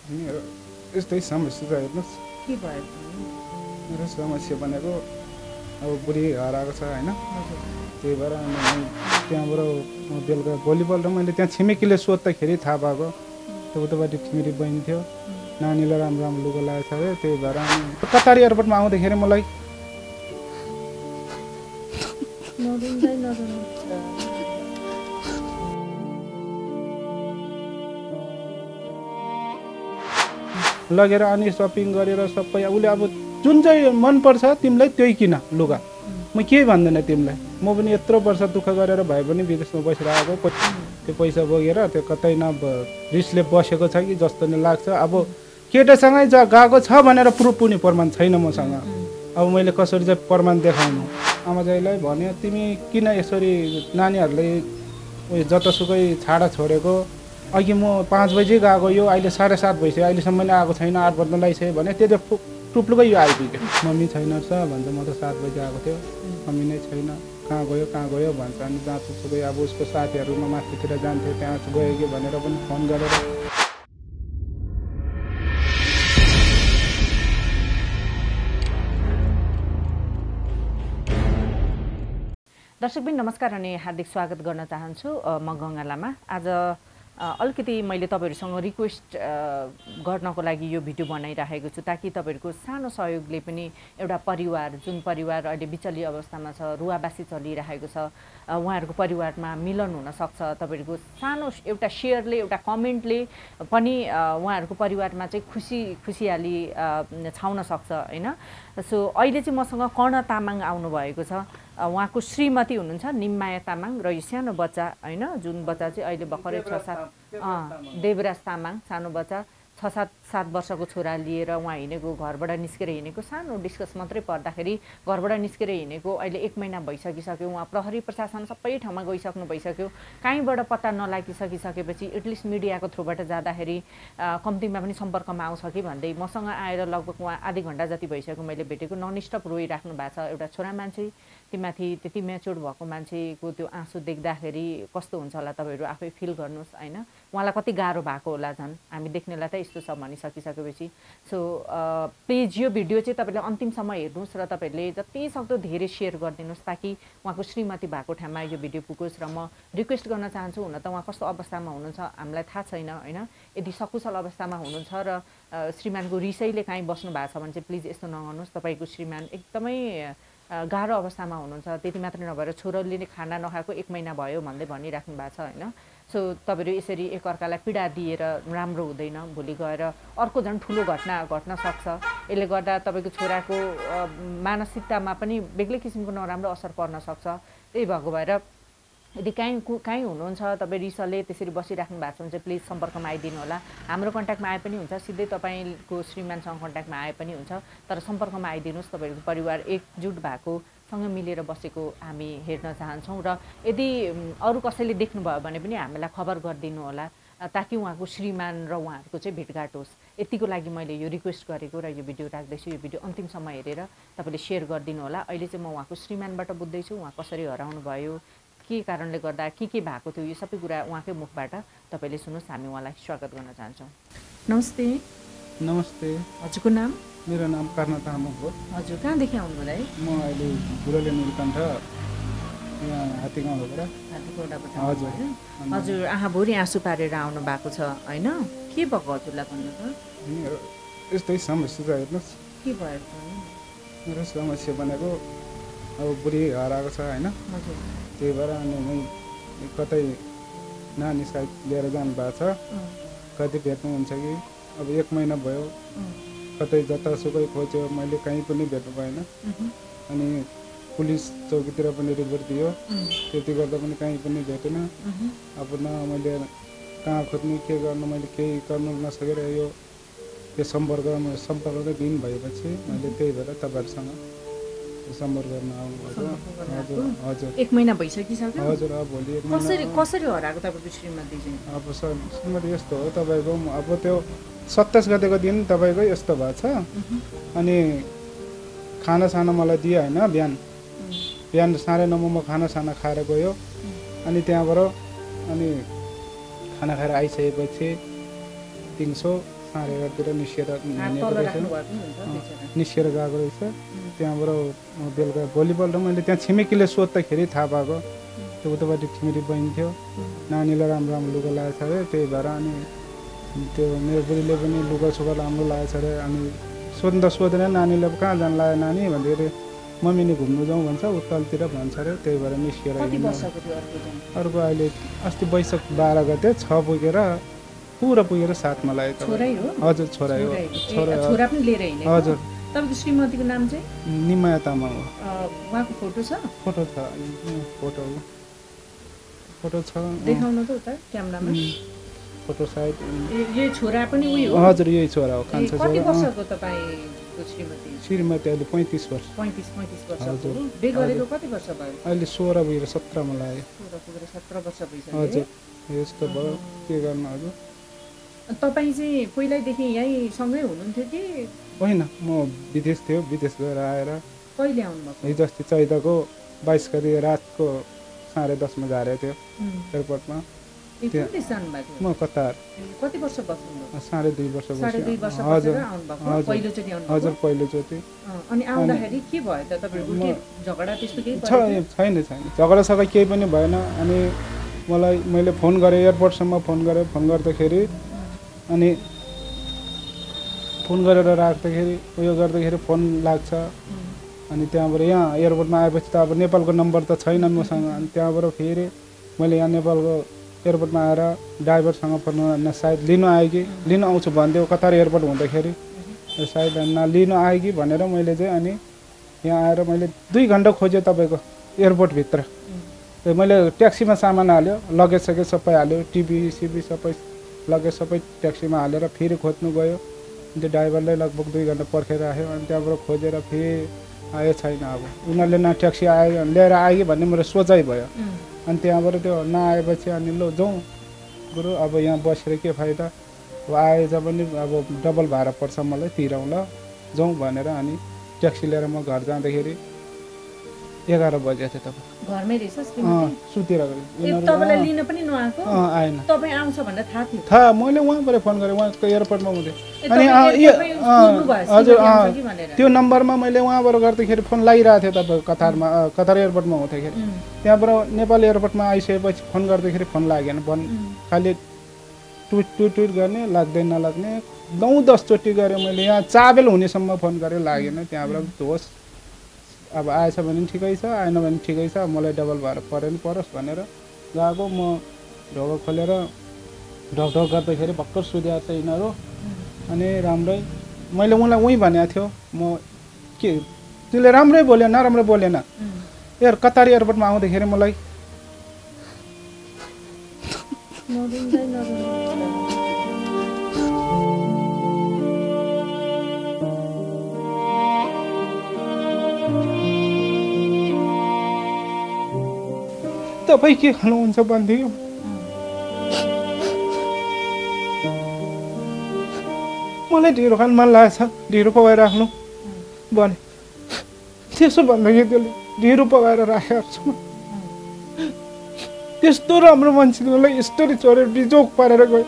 यस्तै समस्या छ हेर्नुहोस्। के भयो? मेरो समस्या भनेको अब बुढी हराएको छ होइन, त्यही भएर त्यहाँबाट बेलुका भोलिपल्ट मैले त्यहाँ छिमेकीले सोद्धाखेरि थाहा भएको। त्यो उतापट्टि ठिमिरी बहिनी थियो, नानीलाई राम्रो राम्रो लुगा लागेको छ अरे, त्यही भएर कतारी एयरपोर्टमा आउँदाखेरि मलाई लगेर अनि सपिङ गरेर सबै उसले अब जुन चाहिँ मनपर्छ तिमीलाई त्यही किन लुगा, म केही भन्दैन तिमीलाई। म पनि यत्रो वर्ष दुःख गरेर भए पनि विदेशमा बसिरहेको, त्यो पैसा बोकेर त्यो कतै न रिसले बसेको छ कि जस्तो नै लाग्छ। अब केटासँगै गएको छ भनेर प्रुफ पनि प्रमाण छैन मसँग। अब मैले कसरी चाहिँ प्रमाण देखाउनु? आमाजाईलाई भन्यो तिमी किन यसरी नानीहरूलाई उयो जतासुकै छाडा छोडेको, अघि म 5 बजी गएको, यो अहिले 7:30 भइसक्यो, अहिलेसम्म पनि आएको छैन, 8 बज्न लागिसक्यो भने त्यो टुप्लुकै यो आइपुग्यो। मम्मी छैन रहेछ भन्छ, म त 7 बजी आएको थियो, मम्मी नै छैन, कहाँ गयो भन्छ। अनि जहाँसुकै अब उसको साथीहरूमा माथितिर जान्थ्यो, त्यहाँ गयो कि भनेर पनि फोन गरेर दर्शकबिन नमस्कार अनि हार्दिक स्वागत गर्न चाहन्छु। म गङ्गा लामा। आज अलिकति मैले तपाईँहरूसँग रिक्वेस्ट गर्नको लागि यो भिडियो बनाइराखेको छु, ताकि तपाईँहरूको सानो सहयोगले पनि एउटा परिवार, जुन परिवार अहिले बिचली अवस्थामा छ, रुवाबासी चलिरहेको छ, उहाँहरूको परिवारमा मिलन हुन सक्छ। तपाईँहरूको सानो एउटा सेयरले, एउटा कमेन्टले पनि उहाँहरूको परिवारमा चाहिँ खुसियाली छाउन सक्छ होइन। सो अहिले चाहिँ मसँग कर्ण तामाङ आउनुभएको छ। उहाँको श्रीमती हुनुहुन्छ निम्माया तामाङ र यो सानो बच्चा होइन, जुन बच्चा चाहिँ अहिले भर्खरै 6-7 देवराज तामाङ, सानो बच्चा 6-7 वर्षको छोरा लिएर उहाँ हिँडेको, घरबाट निस्केर हिँडेको। सानो डिस्कस मात्रै पर्दाखेरि घरबाट निस्केर हिँडेको अहिले 1 महिना भइसकिसक्यो। उहाँ प्रहरी प्रशासन सबै ठाउँमा गइसक्नु भइसक्यो, कहीँबाट पत्ता नलागिसकेपछि एटलिस्ट मिडियाको थ्रुबाट जाँदाखेरि कम्तीमा पनि सम्पर्कमा आउँछ कि भन्दै मसँग आएर लगभग उहाँ आधी घन्टा जति भइसक्यो मैले भेटेको। ननस्टप रोइराख्नु भएको छ। एउटा छोरा मान्छे, तीमाथि त्यति म्याच्योर्ड भएको मान्छेको त्यो आँसु देख्दाखेरि कस्तो हुन्छ होला तपाईँहरू आफै फिल गर्नुहोस् होइन। उहाँलाई कति गाह्रो भएको होला, झन् हामी देख्नेलाई त यस्तो छ भनिसकिसकेपछि। सो प्लिज यो भिडियो चाहिँ तपाईँले अन्तिमसम्म हेर्नुहोस् र तपाईँहरूले जति सक्दो धेरै सेयर गरिदिनुहोस्, ताकि उहाँको श्रीमती भएको ठाउँमा यो भिडियो पुगोस्। र म रिक्वेस्ट गर्न चाहन्छु, हुन त उहाँ कस्तो अवस्थामा हुनुहुन्छ हामीलाई थाहा छैन होइन। यदि सकुशल अवस्थामा हुनुहुन्छ र श्रीमानको रिसैले काहीँ बस्नु भएको छ भने चाहिँ प्लिज यस्तो नगर्नुहोस्। तपाईँको श्रीमान एकदमै गाह्रो अवस्थामा हुनुहुन्छ। त्यति मात्रै नभएर छोरोले नै खाना नखाएको 1 महिना भयो भन्दै भनिराख्नु भएको छ होइन। सो तपाईँहरू यसरी एकअर्कालाई पीडा दिएर राम्रो हुँदैन, भोलि गएर अर्को झन् ठुलो घटना घट्न सक्छ। यसले गर्दा तपाईँको छोराको मानसिकतामा पनि बेग्लै किसिमको नराम्रो असर पर्न सक्छ। त्यही भएको भएर यदि काहीँ हुनुहुन्छ तपाईँ रिसले त्यसरी बसिराख्नु भएको छ भने चाहिँ प्लिज सम्पर्कमा आइदिनु होला। हाम्रो कन्ट्याक्टमा आए पनि हुन्छ, सिधै तपाईँको श्रीमानसँग कन्ट्याक्टमा आए पनि हुन्छ, तर सम्पर्कमा आइदिनुहोस्। तपाईँहरूको परिवार एकजुट भएको, सँग मिलेर बसेको हामी हेर्न चाहन्छौँ। र यदि अरू कसैले देख्नुभयो भने पनि हामीलाई खबर गरिदिनु होला, ताकि उहाँको श्रीमान र उहाँहरूको चाहिँ भेटघाट होस्। यतिको लागि मैले यो रिक्वेस्ट गरेको र यो भिडियो राख्दैछु। यो भिडियो अन्तिमसम्म हेरेर तपाईँले सेयर गरिदिनु होला। अहिले चाहिँ म उहाँको श्रीमानबाट बुझ्दैछु, उहाँ कसरी हराउनु भयो, के कारणले गर्दा के भएको थियो, यो सबै कुरा उहाँकै मुखबाट तपाईँले सुन्नुहोस्। हामी उहाँलाई स्वागत गर्न चाहन्छौँ। नमस्ते। नमस्ते। हजुरको नाम? मेरो नाम कर्ना तामाङ हो। हजुर कहाँदेखि आउनुभयो है? म अहिले गुरले नीलकण्ठ यहाँ हात्तीगाउँबाट। हात्तीगाउँबाट हजुर। हजुर आँखाभरि आँसु पारेर आउनु भएको छ होइन, के भएको हजुरलाई भन्नु त? यस्तै समस्या छ हेर्नुहोस्। के भयो? मेरो समस्या भनेको अब बुढी हराएको छ होइन, त्यही भएर अनि कतै नानी सायद लिएर जानुभएको छ, कति भेट्नुहुन्छ कि अब 1 महिना भयो, कतै जतासुकै खोज्यो मैले, कहीँ पनि भेट्नु भएन। अनि पुलिस चौकीतिर पनि रिपोर्ट दियो, त्यति गर्दा पनि कहीँ पनि भेटेन। अब न मैले कहाँ खोज्नु के गर्नु, मैले केही गर्नु नसकेर यो सम्पर्क दिन भएपछि मैले त्यही भएर तपाईँहरूसँग सम्पर्क गर्न आउनुभएको। हजुर हजुर 1 महिना भइसकिसक्यो। हजुर अब भोलि 1 महिना। कसरी हराएको तपाईँको श्रीमती चाहिँ? अब श्रीमती यस्तो हो तपाईँको, अब त्यो 27 गतेको दिन तपाईँको यस्तो भएको छ। अनि खानासाना मलाई दियो होइन, बिहान 9:30 म खानासाना खाएर गयो। अनि त्यहाँबाट अनि खाना खाएर आइसकेपछि 300 साढे 11तिर निस्केर निस्केर गएको रहेछ। त्यहाँबाट बेलुका भोलिपल्ट मैले त्यहाँ छिमेकीले सोद्दाखेरि थाहा पाएको त्यो उतापट्टि छिमेकी बहिनी थियो, नानीलाई राम्रो राम्रो लुगा लगाएको छ अरे, त्यही भएर अनि त्यो मेरो बुढीले पनि लुगा सुगा राम्रो लगाएको छ अरे। अनि सोध्दैन नानीले कहाँ जानु लाग्यो नानी भन्दाखेरि मम्मी नि घुम्नु जाउँ भन्छ उत्तलतिर भन्छ अरे, त्यही भएर निस्केर अर्को अहिले अस्ति वैशाख 12 गते 6 पुगेर पुरा पुगेर 7 मा लाग्यो। हजुर छोरा हो, छोरा पनि लिएर हिँडेको। हजुर। तपाईको श्रीमतीको नाम चाहिँ निमाया तामाङ हो। उहाँको फोटो छ? फोटो छ, फोटो छ, देखाउन त उता क्यामेरामा फोटो साइड। यो छोरा पनि उही हो? हजुर यही छोरा हो, कान्छा छोरा। कति वर्षको तपाईको श्रीमती? श्रीमती अहिले 35 वर्ष। 35 वर्षको। बिहे गरेको कति वर्ष भयो? अहिले 16 पुगेर 17 मा लाग्यो। 16 पुगेर 17 वर्ष भइसक्यो। हजुर यस्तो भयो, के गर्नु हजुर। तपाईँ चाहिँ पहिल्यैदेखि यहीँ सँगै हुनुहुन्थ्यो कि? होइन, म विदेश थियो, विदेश गएर आएर कहिले आउनुभएको? हिजो अस्ति चैतको 22 गते रातको 10:30 मा झारेको थियो एयरपोर्टमा। म कतार। कति वर्ष बस्नुभयो? 2.5 वर्ष बस्यो। 2.5 वर्ष बसेर आउनुभएको? पहिलोचोटि आउनुभएको? हजुर पहिलोचोटि। अनि आउँदाखेरि के भयो त तपाईहरुको? के झगडा त्यस्तो केही भयो? छैन, झगडा सबै केही पनि भएन। अनि मैले फोन गरेँ, एयरपोर्टसम्म फोन गर्दाखेरि अनि फोन गरेर राख्दाखेरि उयो गर्दाखेरि फोन लाग्छ। अनि त्यहाँबाट यहाँ एयरपोर्टमा आएपछि त अब नेपालको नम्बर त छैन मसँग। अनि त्यहाँबाट फेरि मैले यहाँ नेपालको एयरपोर्टमा आएर ड्राइभरसँग फोन सायद लिनु आयो कि लिनु आउँछु भनिदियो कतार एयरपोर्ट हुँदाखेरि, सायद लिनु आयो कि भनेर मैले चाहिँ अनि यहाँ आएर मैले 2 घन्टा खोजेँ तपाईँको एयरपोर्टभित्र। मैले ट्याक्सीमा सामान हाल्यो, लगेज सकेज सबै हाल्यो, टिभी सिभी सबै लगेज सबै ट्याक्सीमा हालेर फेरि खोज्नु गयो। त्यो ड्राइभरलाई लगभग 2 घन्टा पर्खेर राख्यो। अनि त्यहाँबाट खोजेर फेरि आयो छैन। अब उनीहरूले न ट्याक्सी आयो लिएर आयो कि भन्ने मेरो सोचाइ भयो। अनि त्यहाँबाट त्यो नआएपछि अनि ल जाउँ गुरु, अब यहाँ बसेर के फाइदा, अब आएछ भने अब डबल भाडा पर्छ मलाई, तिरौँ ल जाउँ भनेर अनि ट्याक्सी लिएर म घर जाँदाखेरि 11 बजेको थियो। तपाईँ घरमै रहेछ? सुतेर तपाईलाई लिन पनि नआएको? आएन। तपाईँ आउँछ भनेर थाहा थियो? थाहा, मैले उहाँबाट फोन गरेँ, उहाँको एयरपोर्टमा हुँदै। अनि हजुर त्यो नम्बरमा मैले उहाँबाट गर्दाखेरि फोन लागिरहेको थियो तपाईँको कतारमा, कतार एयरपोर्टमा हुँदाखेरि। त्यहाँबाट नेपाल एयरपोर्टमा आइसकेपछि फोन गर्दाखेरि फोन लागेन, खालि टुट गर्ने, लाग्दै नलाग्ने 9-10 चोटि गरेँ मैले। यहाँ चाबेल हुनेसम्म फोन गरेँ, लागेन। त्यहाँबाट होस् अब आएछ भने ठिकै छ, आएन भने ठिकै छ, मलाई डबल भाडा परोस् भनेर गएको। म ढोका खोलेर ढकढक गर्दाखेरि भर्खर सुत्याएको छ यिनीहरू। अनि राम्रै मैले उनलाई उहीँ भनेको थियो, म के त्यसले राम्रै बोल्यो, नराम्रो बोलेन। कतार एयरपोर्टमा आउँदाखेरि मलाई तपाईँ के खानुहुन्छ भन्थ्यो। मलाई ढिँडो खानु मन लागेको छ, ढिँडो पकाएर राख्नु भने त्यसो भन्दाखेरि त्यसले ढिँडो पकाएर राखेको छु। त्यस्तो राम्रो मान्छे मलाई स्टोरी चोरेर बिजोक पारेर गयो।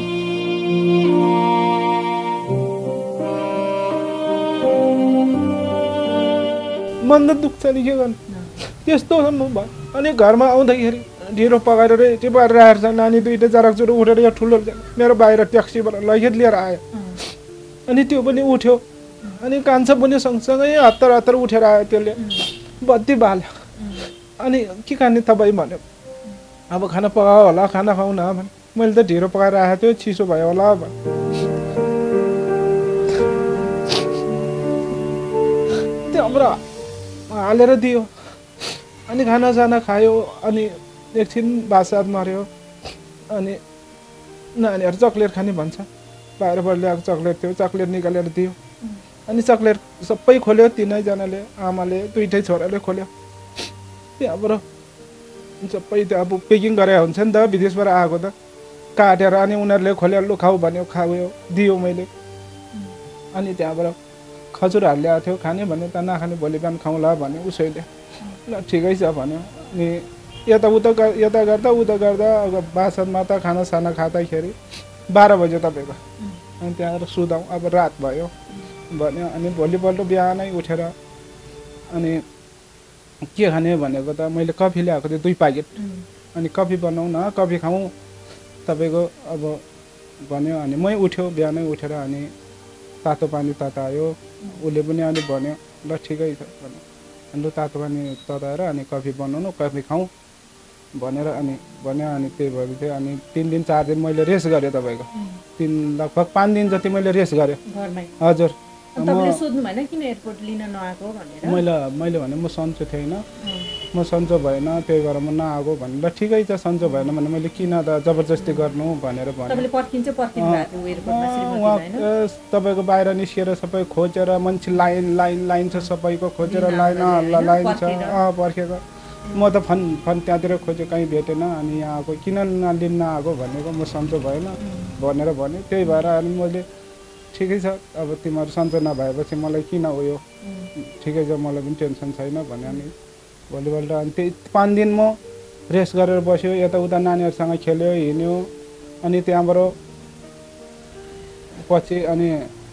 मन त दुख्छ नि, के गर्नु, त्यस्तो भयो। अनि घरमा आउँदाखेरि ढिँडो पकाएर रेटी पारेर राखेर छ। नानी 2टा जराकचुरो उठेर यहाँ ठुलो मेरो बाहिर ट्याक्सीबाट लगेर लिएर आयो। अनि त्यो पनि उठ्यो, अनि कान्छा पनि सँगसँगै हतार उठेर आयो। त्यसले बत्ती बाल्यो। अनि के खाने तपाईँ भन्यो, अब खाना पकायो होला, खाना खाउँ न भने। मैले त ढिँडो पकाएर राखेको थियो, चिसो भयो होला भने। त्यहाँबाट हालेर दियो। अनि खानासाना खायो। अनि एकछिन भातसात मार्यो। अनि नानीहरू चक्लेट खाने भन्छ, बाहिरबाट ल्याएको चक्लेट थियो, चक्लेट निकालेर दियो। अनि चक्लेट सबै खोल्यो, 3जनाले, आमाले, 2टै छोराले खोल्यो। त्यहाँबाट सबै त्यो अब पेकिङ गरेर हुन्छ नि त, विदेशबाट आएको त काटेर। अनि उनीहरूले खोलेर लु खाऊ भन्यो, खायो, दियो मैले। अनि त्यहाँबाट खजुरहरू ल्याएको थियो, खाने भन्यो त, नखाने भोलि बिहान खाउँला भन्यो उसैले। ल ठिकै छ भन्यो। अनि यता गर्दा अब बासनमा त खानासाना खाँदाखेरि 12 बज्यो। तपाईँको अनि त्यहाँबाट सुताउँ अब रात भयो भन्यो अनि भोलिपल्ट बिहानै उठेर अनि के खाने भनेको त मैले कफी ल्याएको थिएँ 2 प्याकेट अनि कफी बनाउँ न कफी खाउँ तपाईँको अब भन्यो अनि मै उठ्यो बिहानै उठेर अनि तातो पानी ततायो उसले पनि अनि भन्यो ल ठिकै छ भन्यो अनि ल तातो पानी तताएर अनि कफी बनाउनु कफी खाउँ भनेर अनि भन्यो अनि त्यही भएको थियो अनि 3 दिन 4 दिन मैले रेस्ट गरेँ तपाईँको लगभग 5 दिन जति मैले रेस्ट गरेँ हजुर मैले भने म सन्चो थिएन म सन्चो भएन त्यही भएर म नआएको भने ल ठिकै छ सन्चो भएन भने मैले किन त जबरजस्ती गर्नु भनेर भने तपाईँको बाहिर निस्किएर सबै खोजेर मान्छे लाइन छ सबैको खोजेर लाइन छ पर्खेको म त फन त्यहाँतिर खोजेँ कहीँ भेटेन अनि यहाँ आएको किन लिन नआएको भनेको म सन्चो भएन भनेर भने त्यही भएर अनि मैले ठिकै छ अब तिमीहरू सन्चो नभएपछि मलाई किन उयो ठिकै छ मलाई पनि टेन्सन छैन भने अनि भोलिपल्ट अनि त्यही 5 दिन म रेस्ट गरेर बस्यो यताउता नानीहरूसँग खेल्यो हिँड्यो अनि त्यहाँबाट पछि अनि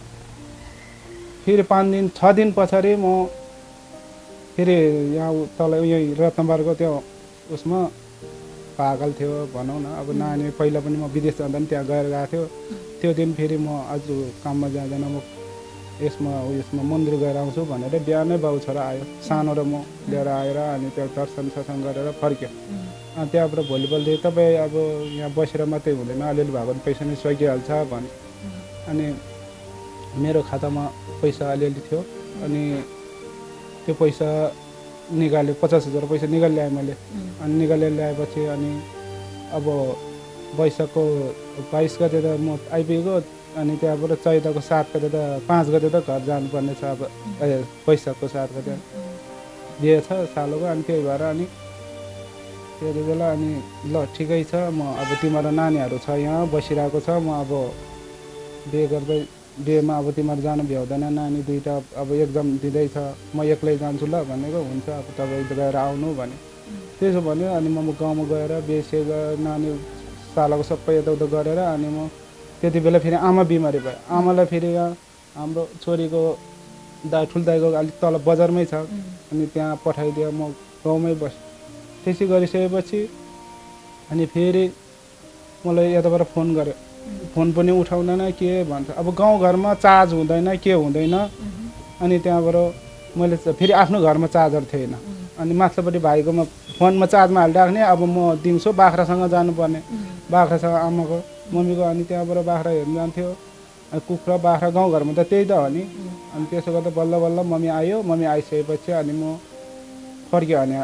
फेरि 5 दिन 6 दिन पछाडि म फेरि यहाँ तल यही रत्नबारको त्यो उसमा पागल थियो भनौँ न अब नानी पहिला पनि म विदेश जाँदा पनि त्यहाँ गएको थियो त्यो दिन फेरि म आज काममा जाँदैन म यसमा मन्दिर गएर आउँछु भनेर बिहानै बाउ छोरा आयो सानो र म लिएर आएर अनि त्यो दर्शन सत्सङ्ग गरेर फर्क्यो अनि त्यहाँबाट भोलिपल्ट तपाईँ अब यहाँ बसेर मात्रै हुँदैन अलिअलि भएको पैसा नै सकिहाल्छ भने अनि मेरो खातामा पैसा अलिअलि थियो अनि त्यो पैसा निकाल्यो 50,000 पैसा निकालिल्याएँ मैले अनि निकालेर ल्याएपछि अनि अब वैशाखको 22 गते त म आइपुगेको अनि त्यहाँबाट चैतको 7 गते त 5 गते त घर जानुपर्ने छ अब वैशाखको 7 गते दिएछ सालोको अनि त्यही भएर अनि त्यति बेला अनि ल ठिकै छ म अब तिम्रो नानीहरू छ यहाँ बसिरहेको छ म अब बिहे गर्दै बिहेमा अब तिमीहरू जानु भ्याउँदैन नानी 2टा अब एक्जाम दिँदैछ म एक्लै जान्छु ल भनेको हुन्छ अब तपाईँ गएर आउनु भने त्यसो भन्यो अनि म गाउँमा गएर बिहे नानी सालको सबै यताउता गरेर अनि म त्यति बेला फेरि आमा बिमारी भयो आमालाई फेरि हाम्रो छोरीको ठुल दाइको अलिक तल बजारमै छ अनि त्यहाँ पठाइदियो म गाउँमै बसेँ त्यसै गरिसकेपछि अनि फेरि मलाई यताबाट फोन गर्यो फोन पनि उठाउँदैन के भन्छ अब गाउँघरमा चार्ज हुँदैन के हुँदैन अनि त्यहाँबाट मैले फेरि आफ्नो घरमा चार्जर थिएन अनि माथिल्लोपट्टि भाइकोमा फोनमा चार्जमा हालिराख्ने अब म दिउँसो बाख्रासँग जानुपर्ने बाख्रासँग आमाको मम्मीको अनि त्यहाँबाट बाख्रा हेर्नु जान्थ्यो अनि कुखुरा बाख्रा गाउँघरमा त त्यही त हो नि अनि त्यसो गर्दा बल्ल बल्ल मम्मी आयो मम्मी आइसकेपछि अनि म फर्क्यो अनि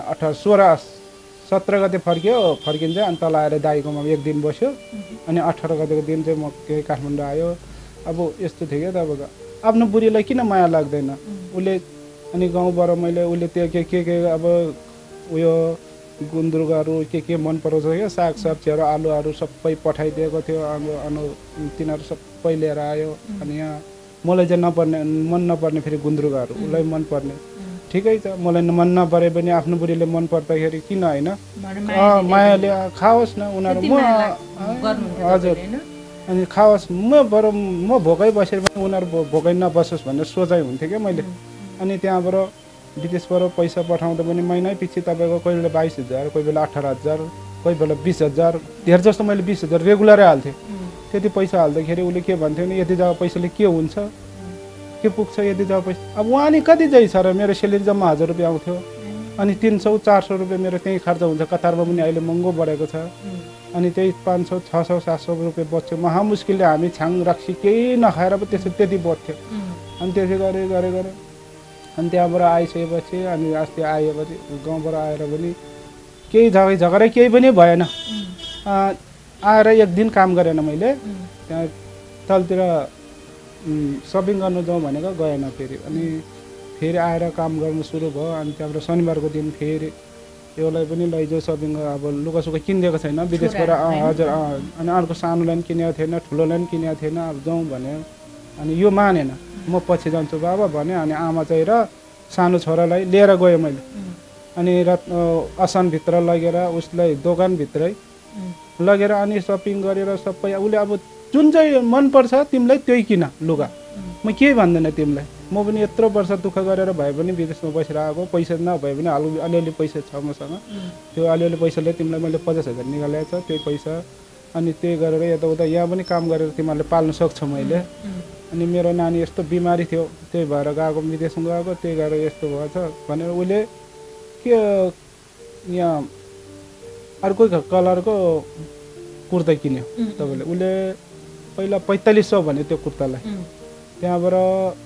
17 गते फर्किन्छ अनि तल आएर दाइकोमा 1 दिन बस्यो अनि 18 गतेको दिन चाहिँ म काठमाडौँ आयो अब यस्तो थियो क्या तपाईँको आफ्नो बुढीलाई किन माया लाग्दैन उसले अनि गाउँबाट मैले उसले त्यो के अब उयो गुन्द्रुकहरू के मन पराउँछ क्या साग सब्जीहरू आलुहरू सबै पठाइदिएको थियो अनि तिनीहरू सबै लिएर आयो अनि यहाँ मलाई चाहिँ मन नपर्ने फेरि गुन्द्रुकहरू उसलाई मन पर्ने ठिकै छ मलाई मन नपरे पनि आफ्नो बुढीले मन पर्दाखेरि किन होइन मायाले खाओस् न उनीहरू म हजुर अनि खाओस् म भोकै बसेर पनि उनीहरू भोकै नबसोस् भनेर सोचाइ हुन्थ्यो क्या मैले अनि त्यहाँबाट विदेशबाट पैसा पठाउँदा पनि महिनै पछि तपाईँको कोही बेला 22,000 कोही बेला 18,000 कोही बेला 20,000 धेर जस्तो मैले 20,000 रेगुलरै हाल्थेँ त्यति पैसा हाल्दाखेरि उसले के भन्थ्यो भने यति जग्गा पैसाले के हुन्छ के पुग्छ यति जग्गा पैसा अब उहाँ नि कति जाइ छ र मेरो सेलेरी जम्मा 1000 रुपियाँ आउँथ्यो अनि 300-400 रुपियाँ मेरो त्यही खर्च हुन्छ कतारमा पनि अहिले महँगो बढेको छ अनि त्यही 500-600-700 रुपियाँ बच्थ्यो महामुस्किलले हामी छाङ रक्सी केही नखाएर पो त्यति बढ्थ्यो अनि त्यसै गरे अनि त्यहाँबाट आइसकेपछि अनि अस्ति आएपछि गाउँबाट आएर पनि केही झगडा केही पनि भएन आएर 1 दिन काम गरेन मैले त्यहाँ तलतिर सपिङ गर्नु जाउँ भनेको गएन फेरि अनि फेरि आएर काम गर्नु सुरु भयो अनि त्यहाँबाट शनिबारको दिन फेरि एउलाई पनि लैजाऊ सपिङ अब लुगासुगा किनिदिएको छैन विदेशबाट हजुर अनि अर्को सानोलाई पनि किनेको थिएन ठुलोलाई पनि किनेको थिएन अब जाउँ भन्यो अनि यो मानेन म पछि जान्छु बाबा भन्यो अनि आमा चाहिँ र सानो छोरालाई लिएर गयो मैले अनि असनभित्र लगेर उसलाई दोकानभित्रै लगेर अनि सपिङ गरेर सबै उसले अब जुन चाहिँ मनपर्छ तिमीलाई त्यही किन लुगा, म केही भन्दैन तिमीलाई। म पनि यत्रो वर्ष दुःख गरेर भए पनि विदेशमा बसिरहेको, पैसा नभए पनि अलिअलि पैसा छ मसँग, त्यो अलिअलि पैसाले तिमीलाई मैले 50,000 निकालेको छ, त्यही पैसा अनि त्यही गरेर यताउता यहाँ पनि काम गरेर तिमीहरूले पाल्न सक्छौ मैले। अनि मेरो नानी यस्तो बिमारी थियो, त्यही भएर गएको, विदेशमा गएको, त्यही गरेर यस्तो भएछ भनेर उसले के यहाँ अर्कै कलरको कुर्ता किन्यो तपाईँले। उसले पहिला 4500 भन्यो त्यो कुर्तालाई, त्यहाँबाट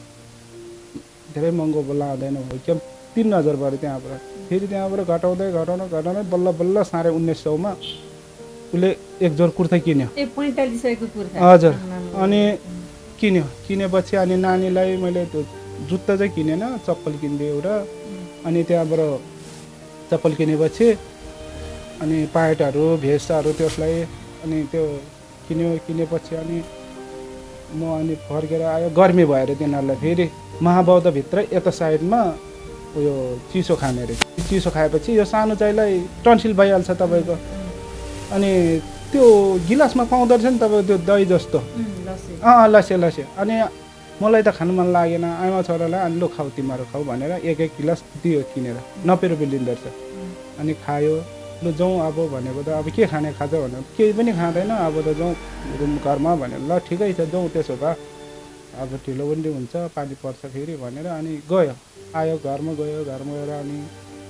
धेरै महँगो लाँदैन भयो क्या, 3000 भयो त्यहाँबाट। फेरि त्यहाँबाट घटाउँदै बल्ल बल्ल 1950 उसले एक जोर कुर्ता किन्यो। 4500 कुर्ता? हजुर। अनि किनेपछि अनि नानीलाई मैले त्यो जुत्ता चाहिँ किनेन, चप्पल किनिदिएँ एउटा। अनि त्यहाँबाट चप्पल किनेपछि अनि प्यान्टहरू भेस्टहरू त्यसलाई अनि त्यो किनेपछि अनि म अनि फर्केर आयो, गर्मी भएर तिनीहरूलाई फेरि महाबौद्धभित्र यता साइडमा उयो चिसो खाने अरे। चिसो खाएपछि यो सानो चाहिँलाई टन्सिल भइहाल्छ तपाईँको। अनि त्यो गिलासमा पाउँदो रहेछ नि तपाईँको त्यो दही जस्तो, लसे। अनि मलाई त खानु मन लागेन, आमा छोरालाई अनि लु खाऊ तिमीहरू खाऊ भनेर एक गिलास दियो किनेर, 90 रुपियाँ लिँदो रहेछ। अनि खायो। लु जाउँ अब भनेको त अब के खाने खान्छ भनेर, केही पनि खाँदैन अब त जाउँ रुम घरमा भनेर। ल ठिकै छ जाउँ त्यसो भए, अब ढिलो पनि हुन्छ, पानी पर्छ फेरि भनेर अनि गयो। आयो घरमा गएर अनि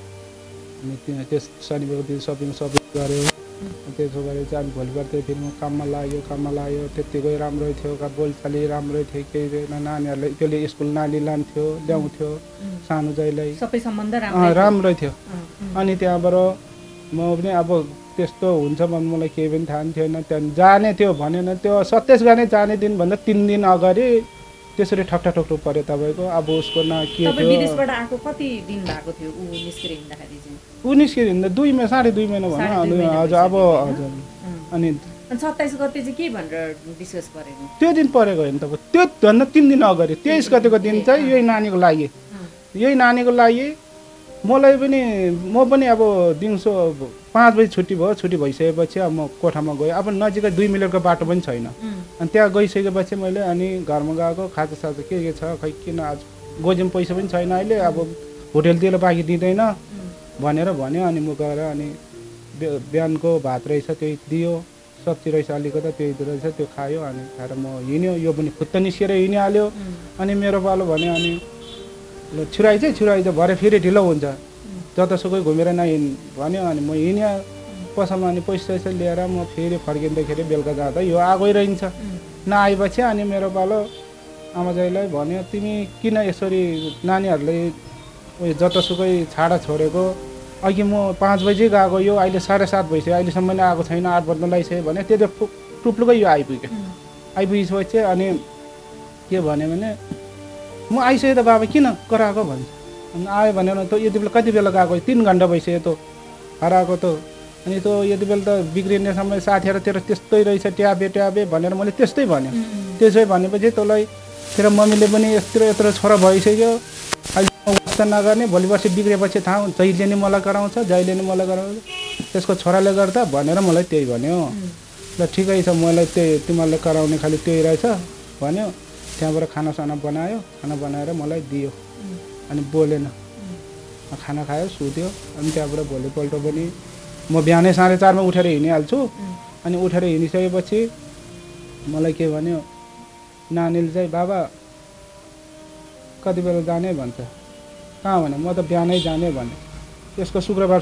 त्यस शनिबारको दिन सपिङ गऱ्यो। त्यसो गरेर चाहिँ अनि भोलिपल्ट फेरि म काममा लाग्यो। त्यत्तिकै राम्रै थियो, बोलचाली राम्रै थियो, केही थिएन। नानीहरूलाई त्यसले स्कुल नानी लान्थ्यो ल्याउँथ्यो, सानो चाहिँलाई सबै सम्बन्ध राम्रै थियो। अनि त्यहाँबाट म पनि अब त्यस्तो हुन्छ भने मलाई केही पनि थाहा थिएन। त्यहाँदेखि जाने थियो भनेन, त्यो छत्तीसगढ जाने दिनभन्दा 3 दिन अगाडि त्यसरी ठक्ठाठोक्टो पऱ्यो तपाईँको। अब उसको न के थियो, विदेशबाट आएको कति दिन भएको थियो ऊ निस्केर हिँड्दाखेरि चाहिँ? ऊ निस्केर हिँड्दा 2 महिना 2.5 महिना भन्यो। हजुर अब हजुर। अनि 27 गते चाहिँ के भनेर डिस्कस गरेको? त्यो दिन परेको होइन तपाईँ, त्यो भन्दा 3 दिन अगाडि 23 गतेको दिन चाहिँ यही नानीको लागि म पनि अब दिउँसो 5 बजी छुट्टी भयो। छुट्टी भइसकेपछि अब म कोठामा गएँ। अब नजिकै 2 मिनटको बाटो पनि छैन। अनि त्यहाँ गइसकेपछि मैले अनि घरमा गएको, खाजासाजा के छ खै किन आज गोजिम पैसा पनि छैन अहिले, अब होटेलतिर बाँकी दिँदैन भनेर भन्यो। अनि म गएर अनि बिहानको भात रहेछ त्यही दियो, सब्जी रहेछ अलिकति त्यही रहेछ त्यो खायो। अनि खाएर म हिँड्यो, यो पनि खुट्टा निस्केर हिँडिहाल्यो। अनि मेरो पालो भन्यो अनि ल छुराइज भरे फेरि ढिलो हुन्छ, जतासुकै घुमेर नहिँड भन्यो। अनि म हिँड्यो पसलमा। अनि पैसा लिएर म फेरि फर्किँदाखेरि बेलुका जाँदा यो आगै रहन्छ। नआएपछि अनि मेरो पालो आमाजाईलाई भन्यो, तिमी किन यसरी नानीहरूलाई उयो जतासुकै छाडा छोडेको, अघि म 5 बजी गएको, यो अहिले 7:30 भइसक्यो, अहिलेसम्म पनि आएको छैन, 8 बज्न लागिसक्यो भने त्यो टुप्लुकै यो आइपुगेपछि अनि के भन्यो भने म आइसकेँ त बाबा किन कराएको भन्छ। अनि आयो भने त यति बेला कति बेला गएको, 3 घन्टा भइसक्यो त हराएको त। अनि त यति बेला त बिग्रिने समय साथीहरू तेरो त्यस्तै रहेछ ट्याबे भनेर मैले त्यस्तै भन्यो। त्यसै भनेपछि तँलाई तेरो मम्मीले पनि यत्रो छोरा भइसक्यो, अहिले वास्ता नगर्ने, भोलि पर्सि बिग्रेपछि थाहा हुन्छ, जहिले नि मलाई कराउँछ, त्यसको छोराले गर्दा भनेर मलाई त्यही भन्यो। ल ठिकै छ, मलाई त्यही तिमीहरूले कराउने खालि त्यही रहेछ भन्यो। त्यहाँबाट खानासाना बनायो, खाना बनाएर मलाई दियो। अनि बोलेन, खाना खायो, सुत्यो। अनि त्यहाँबाट भोलिपल्ट पनि म बिहानै 4:30 उठेर हिँडिहाल्छु। अनि उठेर हिँडिसकेपछि मलाई के भन्यो, नानीले चाहिँ बाबा कति बेला जाने भन्छ। कहाँ भने, म त बिहानै जाने भने। यसको शुक्रबार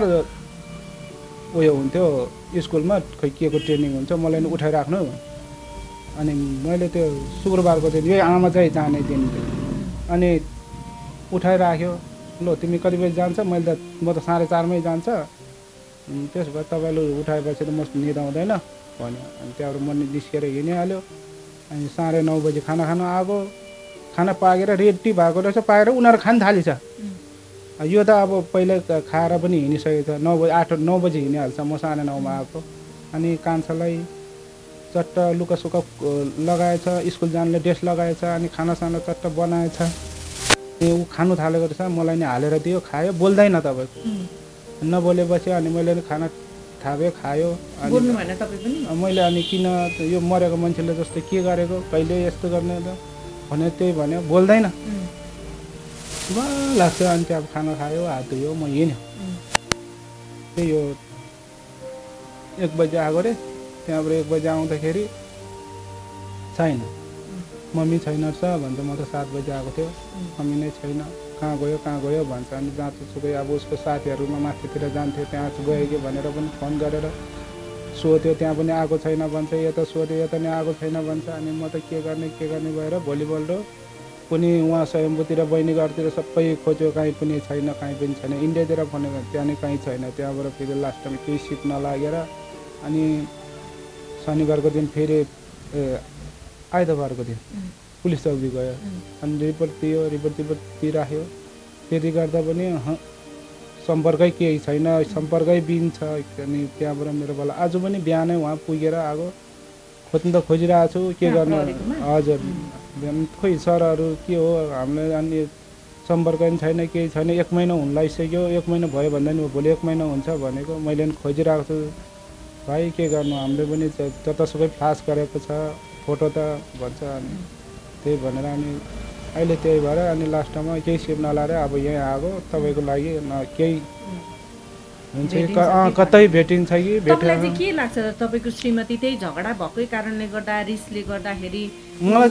उयो हुन्थ्यो स्कुलमा, खै के को ट्रेनिङ हुन्छ, मलाई उठाइराख्नु। अनि मैले त्यो शुक्रबारको चाहिँ यही आमा चाहिँ जाने दिन थियो। अनि उठाइराख्यो, ल तिमी कति बजी जान्छ, म त 4:30 जान्छ, त्यसो भए तपाईँले उठाएपछि त म निदाउँदैन भन्यो। अनि त्यहाँबाट म निस्केर हिँडिहाल्यो। अनि 9:30 बजी खाना खान आएको, खाना पाकेर रेडी भएको रहेछ, पाएर उनीहरू खान थालिछ। यो त अब पहिल्यै खाएर पनि हिँडिसकेको छ, 9 बजी हिँडिहाल्छ, म 9:30 आएको। अनि कान्छालाई चट्ट लुकासुका लगाएछ, स्कुल जानले ड्रेस लगाएछ। अनि खानासाना चट्ट बनाएछ, ऊ खानु थालेको रहेछ, मलाई नि हालेर दियो, खायो, बोल्दैन तपाईँको। नबोलेपछि अनि मैले खाना थाप्यो खायो अनि बोल्नु भएन तपाईँ पनि मैले अनि किन यो मरेको मान्छेले जस्तो के गरेको कहिले यस्तो गर्ने त भने त्यही भन्यो बोल्दैन लाग्छ अनि त्यहाँ खाना खायो हात धुयो म हिँड्यो त्यही हो 1 बजे आएको रे त्यहाँबाट 1 बजे आउँदाखेरि छैन मम्मी छैन रहेछ भन्छ म त 7 बजे आएको थियो मम्मी नै छैन कहाँ गयो भन्छ अनि जहाँसुकै अब उसको साथीहरूमा माथितिर जान्थ्यो त्यहाँ गयो कि भनेर पनि फोन गरेर सोध्यो त्यहाँ पनि आएको छैन भन्छ यता सोध्यो यता नि आएको छैन भन्छ अनि म त के गर्ने भएर भोलिपल्ट पनि उहाँ स्वयम्भूतिर बहिनी घरतिर सबै खोज्यो कहीँ पनि छैन इन्डियातिर भनेको त्यहाँ नि कहीँ छैन त्यहाँबाट फेरि लास्ट टाइम केही सिट नलागेर अनि शनिबारको दिन फेरि आइतबारको दिन पुलिस चौकी गयो अनि रिपोर्ट दिइराख्यो त्यति गर्दा पनि सम्पर्कै केही छैन सम्पर्कै बिन छ अनि त्यहाँबाट मेरो बल्ल आज पनि बिहानै उहाँ पुगेर आएको खोज्नु त खोजिरहेको छु के गर्नु हजुर खोइ सरहरू के हो हामीले अनि सम्पर्क पनि छैन केही छैन 1 महिना हुन लागिसक्यो 1 महिना भयो भन्दा नि भोलि 1 महिना हुन्छ भनेको मैले पनि खोजिरहेको छु भाइ के गर्नु हामीले पनि जतासुकै फ्लास गरेको छ फोटो त भन्छ अनि त्यही भनेर अनि अहिले त्यही भएर अनि लास्टमा केही सिप नलाएर अब यहाँ आएको तपाईँको लागि केही हुन्छ कतै भेटिन्छ कि तपाईँलाई चाहिँ के लाग्छ तपाईँको श्रीमती त्यही झगडा भएकै कारणले गर्दा रिसले गर्दाखेरि मलाई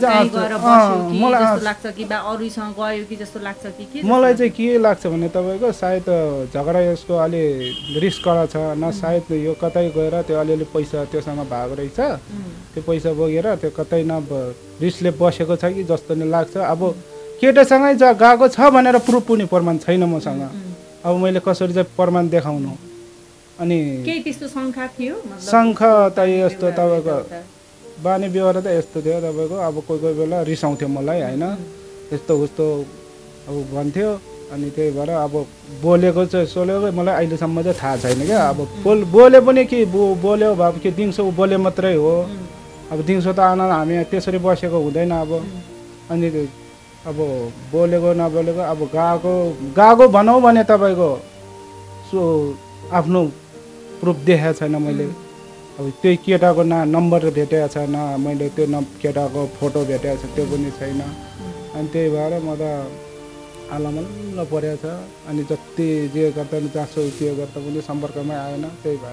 जस्तो लाग्छ कि बा अरूसँग गयो कि जस्तो लाग्छ कि मलाई चाहिँ के लाग्छ भने तपाईँको सायद झगडा यसको अलि रिस कडा छ न सायद यो कतै गएर त्यो अलिअलि पैसा त्योसँग भागो रहेछ त्यो पैसा बोकेर त्यो कतै न रिसले बसेको छ कि जस्तो नि लाग्छ अब केटासँगै गएको छ भनेर प्रुफ पनि प्रमाण छैन मसँग अब मैले कसरी चाहिँ प्रमाण देखाउनु अनि केही त्यस्तो शङ्का थियो शङ्का त यस्तो तपाईँको बानी व्यवहार त यस्तो थियो तपाईँको अब कोही बेला रिसाउँथ्यो मलाई होइन यस्तो उस्तो अब भन्थ्यो अनि त्यही भएर अब बोलेको चाहिँ सोलेको मलाई अहिलेसम्म चाहिँ थाहा छैन क्या अब बोले पनि के बोल्यो भए के दिउँसो बोले मात्रै हो अब दिउँसो त आउन हामी त्यसरी बसेको हुँदैन अब अनि अब बोलेको नबोलेको अब गएको भनौँ भने तपाईँको सो आफ्नो प्रुफ देखाएको छैन मैले अब त्यही केटाको नम्बर भेटेको छैन मैले त्यो केटाको फोटो भेटेको छ त्यो पनि छैन अनि त्यही भएर म त आलमल्ल परेको छ अनि जति जे गर्दा पनि जहाँसो त्यो गर्दा पनि सम्पर्कमै आएन त्यही भएर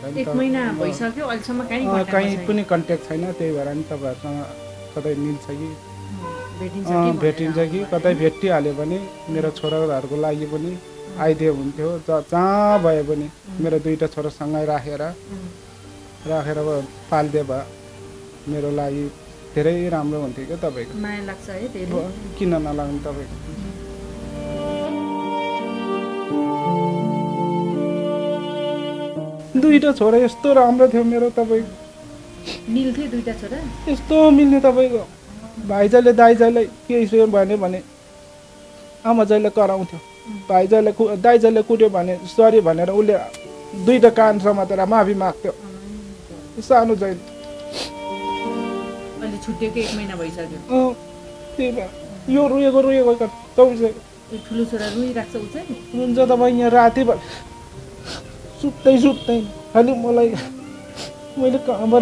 कहीँ पनि कन्ट्याक्ट छैन त्यही भएर नि तपाईँहरूसँग कतै मिल्छ कि भेटिन्छ कि कतै भेटिहाल्यो भने मेरो छोराहरूको लागि पनि आइदियो हुन्थ्यो जहाँ भए पनि मेरो 2टा छोरासँगै राखेर पालिदियो भए मेरो लागि धेरै राम्रो हुन्थ्यो क्या तपाईँको माया लाग्छ है किन नलाग्नु तपाईँको 2टा छोरा यस्तो राम्रो थियो मेरो तपाईँको मिल्थ्यो 2टा छोरा यस्तो मिल्ने तपाईँको भाइजाले दाइजालाई केही भन्यो भने आमाजाले कराउँथ्यो दाइजाले कुट्यो भने सरी भनेर उसले 2टा कान समातेर माफी माग्थ्यो सानो चाहिँ अहिले छुट्टिएको 1 महिना भइसक्यो त्यही भएर यो रोएको ठुलो छोरा रुइरहेको छ उ चाहिँ हुन्छ तपाईँ यहाँ राति सुत्दै खालि मैले कहाँबाट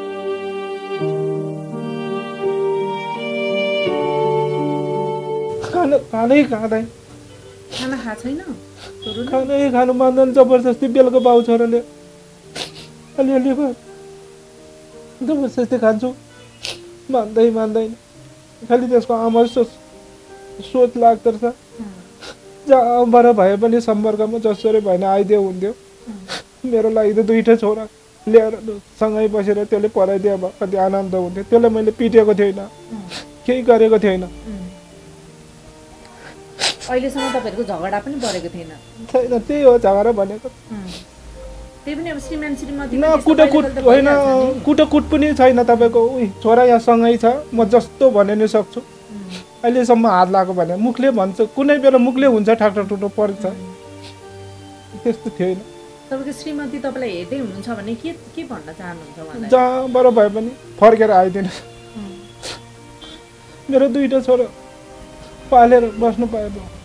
खानै खाँदैन खाना खा छैन खानै खानु मान्दैन जबरजस्ती बेलुका बाउ छोराले अलिअलि जबरजस्ती खान्छु मान्दैन खालि त्यसको आमा सोच लाग्दो रहेछ जहाँबाट भए पनि सम्पर्कमा जसरी भएन आइदियो हुन्थ्यो मेरो लागि त 2टा छोरा ल्याएर सँगै बसेर त्यसले पढाइदियो अब कति आनन्द हुन्थ्यो त्यसलाई मैले पिटेको थिएन केही गरेको थिएन अहिलेसम्म तपाईँहरूको झगडा पनि परेको थिएन छैन त्यही हो झगडा भनेको त्यही पनि अब श्रीमान श्रीमती न कुटकुट होइन कुटकुट पनि छैन तपाईँको छोरा यहाँ सँगै छ म जस्तो भने नि सक्छु अहिलेसम्म हात लाग्यो भने मुखले भन्छ कुनै बेला मुखले हुन्छ ठाकठाक टुटो पर्छ त्यस्तो थिएन तपाईँको श्रीमती तपाईँलाई हेर्दै हुनुहुन्छ भने के भन्न चाहनुहुन्छ उहाँलाई जहाँबाट भए पनि फर्केर आइदिनु मेरो 2टा छोरा पालेर बस्नु पाएँ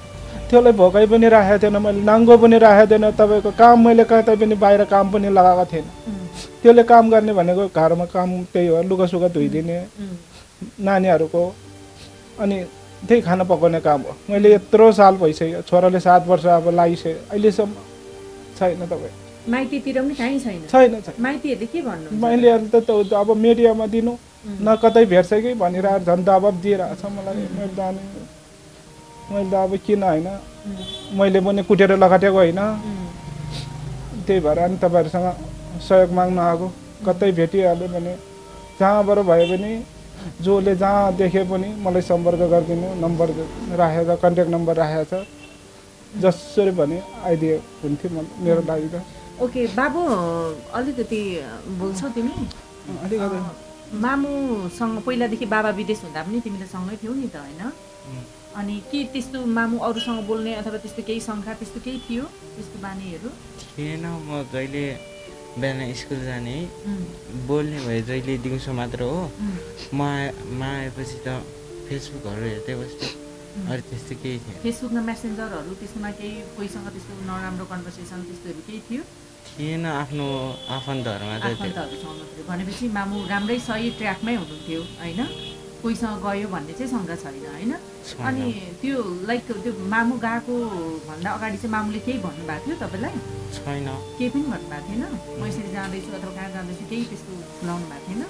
त्यसलाई भोकाइ पनि राखेको थिएन मैले, नाङ्गो पनि राखेको थिएन। तपाईँको काम मैले कतै पनि बाहिर काम पनि लगाएको थिएन। त्यसले काम गर्ने भनेको घरमा काम त्यही हो, लुगासुगा धोइदिने नानीहरूको, अनि त्यही खाना पकाउने काम हो। मैले यत्रो साल भइसक्यो, छोराले 7 वर्ष अब लागिसक्यो, अहिलेसम्म छैन। तपाईँ माइतीतिर पनि कहीँ छैन? छैन। माइतीहरूले के भन्नु? मैले त अब मिडियामा दिनु न कतै भेट्छ कि भनिरहेको, झन् दबाब दिइरहेको छ मलाई। मैले त अब किन होइन, मैले पनि कुटेर लगाटेको होइन। त्यही भएर अनि तपाईँहरूसँग सहयोग माग्न आएको। कतै भेटिहाल्यो भने जहाँबाट भए पनि, जसले जहाँ देखे पनि मलाई सम्पर्क गरिदिनु। नम्बर राखेको छ, कन्ट्याक्ट नम्बर राखेको छ, जसरी भने आइदिए हुन्थ्यो मेरो लागि त। ओके बाबु, अलिकति बोल्छौ तिमी? अलिकति मामुसँग पहिलादेखि बाबा विदेश हुँदा पनि तिमी त सँगै थियौ नि त होइन? अनि के त्यस्तो मामु अरूसँग बोल्ने अथवा त्यस्तो केही शङ्का त्यस्तो केही थियो, त्यस्तो बानीहरू थिएन? म जहिले बिहान स्कुल जाने बोल्ने भए जहिले दिउँसो मात्र हो। म आएपछि त फेसबुकहरू हेर्दै बस्थेँ, अरू त्यस्तो केही थिएन। फेसबुकमा मेसेन्जरहरू त्यसमा केही कोहीसँग त्यस्तो नराम्रो कन्भर्सेसन त्यस्तोहरू केही थियो? थिएन, आफ्नो आफन्तहरूमा त भनेपछि मामु राम्रै सही ट्र्याकमै हुनुहुन्थ्यो होइन? कोहीसँग गयो भन्ने चाहिँ शङ्का छैन होइन? अनि त्यो लाइक त्यो मामु गएको भन्दा अगाडि चाहिँ मामुले केही भन्नुभएको थियो तपाईँलाई? छैन, केही पनि भन्नुभएको थिएन? म यसरी जाँदैछु अथवा कहाँ जाँदैछु केही त्यस्तो खुलाउनु भएको थिएन?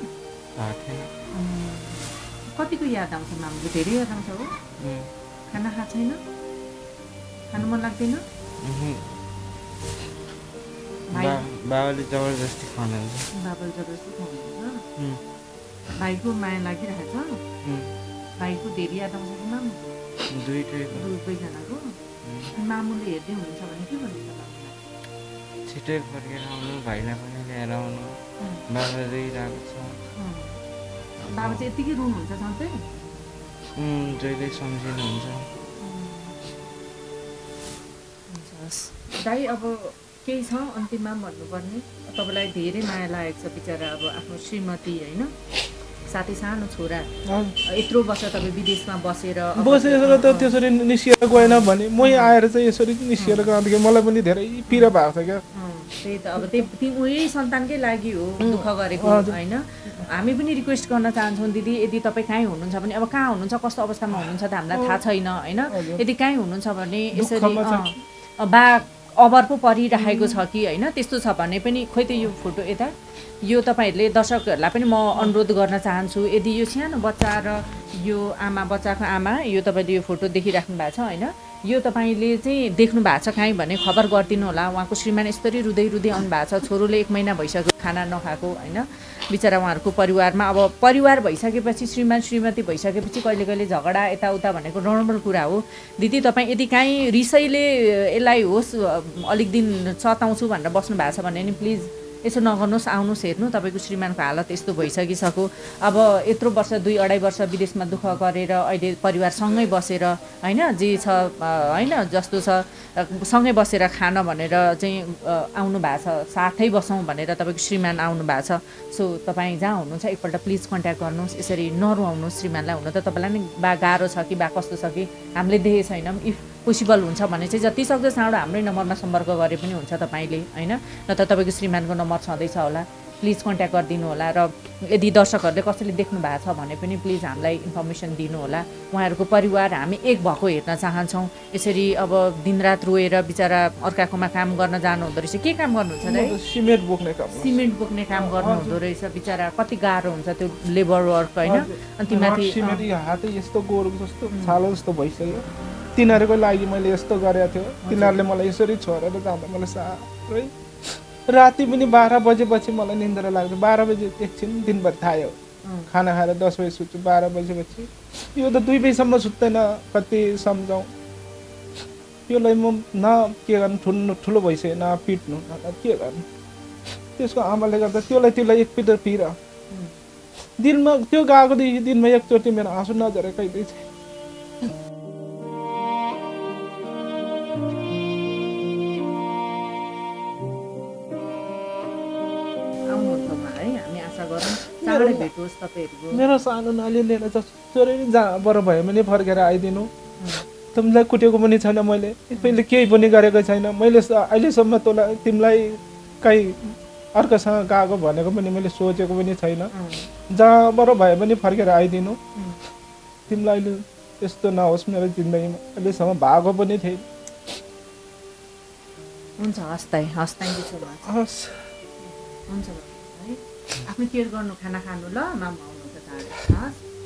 कतिको याद आउँछ मामुले? धेरै याद आउँछ हो? खाना खाएको छैन? खानु मन लाग्दैन? बाबाले जबरजस्ती खुवाउनुहुन्छ। बाबाले जबरजस्ती खुवाउनुहुन्छ? भाइको माया लागिरहेछ? भाइको धेरै याद आउँछ कि मामु? दुईजनाको? मामुले हेर्दै हुनुहुन्छ भने के भन्नुहुन्छ मामुलाई? छिटै फर्केर आउनु, भाइलाई पनि ल्याएर आउनु, बाबा रोइरहेको छ। बाबा चाहिँ यत्तिकै रुनुहुन्छ सधैँ? जहिले सम्झिनुहुन्छ। दाइ अब केही छ अन्तिममा भन्नुपर्ने? तपाईँलाई धेरै माया लागेको छ बिचरा, अब आफ्नो श्रीमती होइन, साथै सानो छोरा, यत्रो वर्ष तपाईँ विदेशमा बसेर त त्यसरी निस्किएर गएन भने मै आएर चाहिँ यसरी निस्किएर गएदेखि मलाई पनि धेरै पीडा भएको छ क्या। त्यही त अब त्यही उही सन्तानकै लागि हो दुःख गरेको होइन? हामी पनि रिक्वेस्ट गर्न चाहन्छौँ दिदी, यदि तपाईँ कहीँ हुनुहुन्छ भने, अब कहाँ हुनुहुन्छ कस्तो अवस्थामा हुनुहुन्छ त हामीलाई थाहा छैन होइन? यदि कहीँ हुनुहुन्छ भने यसरी बा अबर पो परिरहेको छ कि होइन, त्यस्तो छ भने पनि खोइ त यो फोटो यता यो तपाईँहरूले दर्शकहरूलाई पनि म अनुरोध गर्न चाहन्छु, यदि यो सानो बच्चा र यो आमा, बच्चाको आमा, यो तपाईँले यो फोटो देखिराख्नु भएको छ होइन, यो तपाईँले चाहिँ देख्नु भएको छ काहीँ भने खबर गरिदिनु होला। उहाँको श्रीमान यस्तरी रुँदै आउनु भएको छ, छोरोले 1 महिना भइसक्यो खाना नखाएको होइन, बिचरा उहाँहरूको परिवारमा। अब परिवार भइसकेपछि, श्रीमान श्रीमती भइसकेपछि कहिले कहिले झगडा यताउता भनेको नर्मल कुरा हो। दिदी तपाईँ यदि काहीँ रिसैले यसलाई होस् अलिक दिन सताउँछु भनेर बस्नु भएको छ भने नि प्लिज यसो नगर्नुहोस्, आउनुहोस् हेर्नु, तपाईँको श्रीमानको हालत यस्तो भइसकिसक्यो। अब यत्रो वर्ष 2-2.5 वर्ष विदेशमा दुःख गरेर अहिले परिवारसँगै बसेर होइन, जे छ होइन जस्तो छ सँगै बसेर खान भनेर चाहिँ आउनु भएको छ, साथै बसौँ भनेर तपाईँको श्रीमान आउनु भएको छ। सो तपाईँ जहाँ हुनुहुन्छ एकपल्ट प्लिज कन्ट्याक्ट गर्नुहोस्, यसरी नरुवाउनुहोस् श्रीमानलाई। हुन त तपाईँलाई नि बा गाह्रो छ कि बा कस्तो छ कि हामीले देखेको छैनौँ, इफ पोसिबल हुन्छ भने चाहिँ जतिसक्दो चाँडो हाम्रै नम्बरमा सम्पर्क गरे पनि हुन्छ तपाईँले होइन, नत्र तपाईँको श्रीमानको नम्बर छँदैछ होला, प्लिज कन्ट्याक्ट गरिदिनु होला। र यदि दर्शकहरूले कसैले देख्नु भएको छ भने पनि प्लिज हामीलाई इन्फर्मेसन दिनु होला। उहाँहरूको परिवार हामी एक भएको हेर्न चाहन्छौँ। यसरी अब दिनरात रोएर बिचरा अर्काकोमा काम गर्न जानु हुँदो रहेछ। के काम गर्नुहुन्छ र? सिमेन्ट बोक्ने काम। सिमेन्ट बोक्ने काम गर्नु हुँदो रहेछ। बिचरा कति गाह्रो हुन्छ त्यो लेबर वर्क होइन। अनि तिमीमाथि सिमेन्ट हातै यस्तो गोरु जस्तो छालो जस्तो भइसक्यो। तिनीहरूको लागि मैले यस्तो गरेको थियो, तिनीहरूले मलाई यसरी छोडेर जाँदा मलाई साह्रै राति पनि 12 बजेपछि मलाई निन्द्रा लाग्छ। 12 बजे एकछिन दिनभर थायो, खाना खाएर 10 बजे सुत्छु, 12 बजेपछि यो त 2 बजीसम्म सुत्दैन। कति सम्झाउँ यसलाई, म न के गर्नु, ठुलो भइसक्यो, न पिट्नु न के गर्नु। त्यसको आमाले गर्दा त्यसलाई एक पिटर पिर दिनमा त्यो गएकोदेखि दिनमा एकचोटि मेरो आँसु नझरेको कहिल्यै छैन। मेरो सानो नानी लिएर जसरी जहाँबाट भयो भने फर्केर आइदिनु। तिमीलाई कुटेको पनि छैन मैले पहिले केही पनि गरेको छैन मैले अहिलेसम्म तिमीलाई कहीँ अर्कोसँग गएको भनेको पनि मैले सोचेको पनि छैन जहाँबाट भए पनि फर्केर आइदिनु तिमीलाई अहिले यस्तो नहोस् मेरो जिन्दगीमा अहिलेसम्म भएको पनि थिएन हुन्छ हस् थ्याङ्क यू सो मच हस् हुन्छ है आफ्नो केयर गर्नु खाना खानु ल मामा आउनु त चाँडै हस्